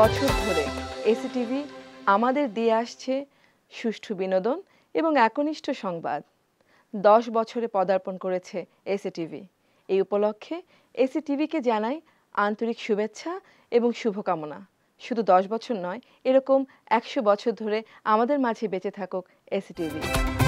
বছর ধরে এসএটিভি আমাদের দিয়ে আসছে সুষ্ঠু বিনোদন এবং একনিষ্ঠ সংবাদ। 10 বছরে পদার্পণ করেছে এসএটিভি। এই উপলক্ষে এসএটিভিকে জানাই আন্তরিক শুভেচ্ছা এবং শুভকামনা। শুধু 10 বছর নয়, এরকম 100 বছর ধরে আমাদের মাঝে বেঁচে থাকুক এসএটিভি।